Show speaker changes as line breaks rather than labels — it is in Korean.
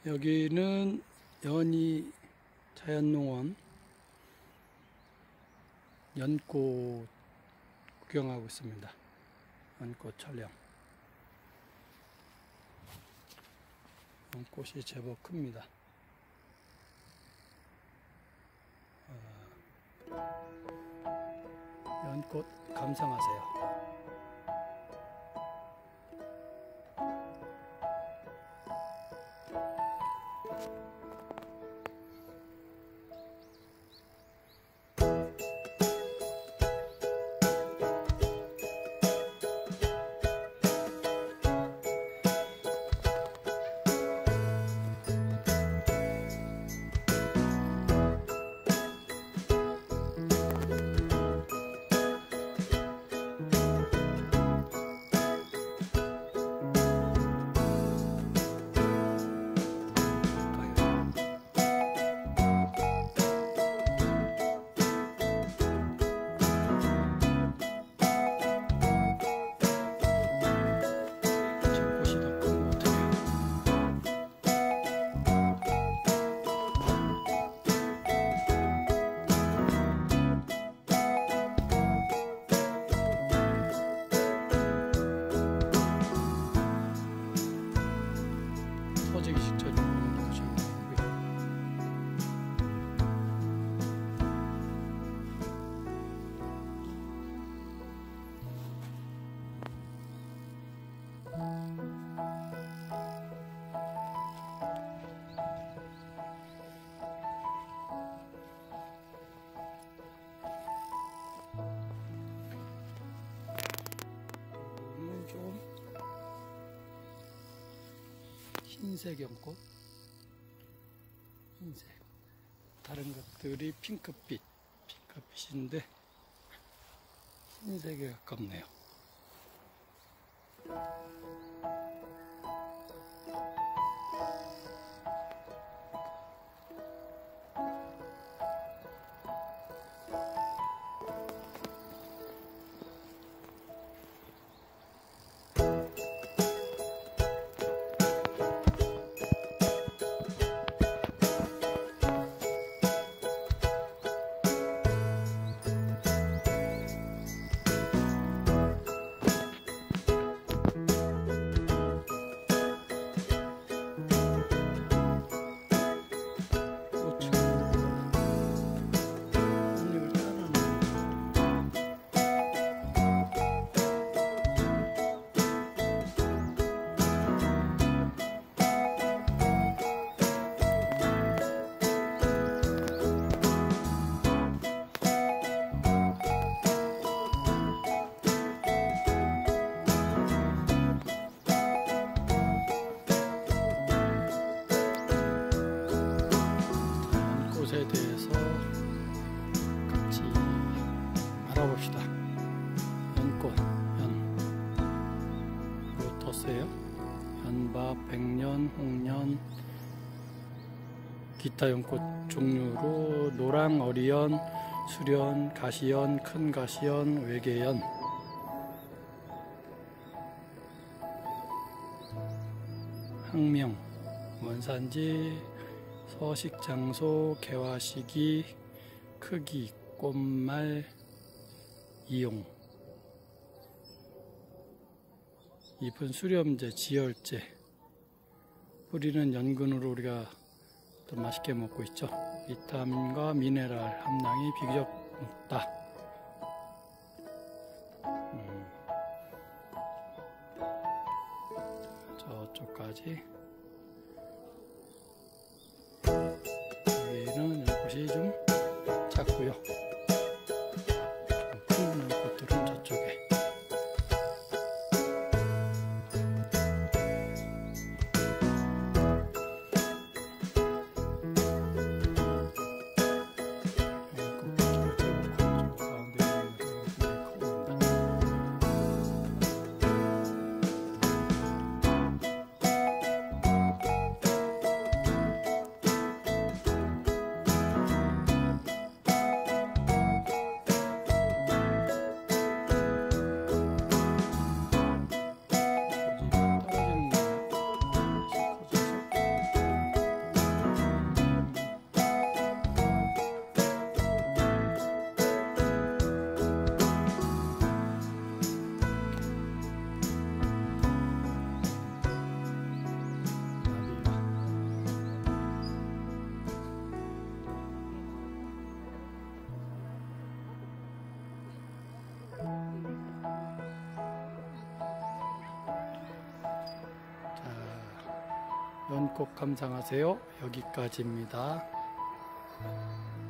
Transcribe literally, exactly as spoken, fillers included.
여기는 연희 자연농원 연꽃 구경하고 있습니다. 연꽃 촬영. 연꽃이 제법 큽니다. 어, 연꽃 감상하세요. 터지기 직전에 보는 것이 아니고요. 오늘 좀 흰색 연꽃, 흰색. 다른 것들이 핑크빛, 핑크빛인데 흰색에 가깝네요. 연꽃에 대해서 같이 알아봅시다. 연꽃, 연, 그리고 덧새요. 연밥, 백년, 홍년, 기타 연꽃 종류로 노랑, 어리연, 수련, 가시연, 큰 가시연, 외계연. 학명, 원산지, 서식 장소, 개화 시기, 크기, 꽃말, 이용. 잎은 수렴제, 지혈제. 뿌리는 연근으로 우리가 또 맛있게 먹고 있죠. 비타민과 미네랄 함량이 비교적 높다. 음. 저쪽까지. 여기는 연꽃이 좀 작고요. 큰 연꽃들은 저쪽에. 연꽃 감상하세요. 여기까지입니다.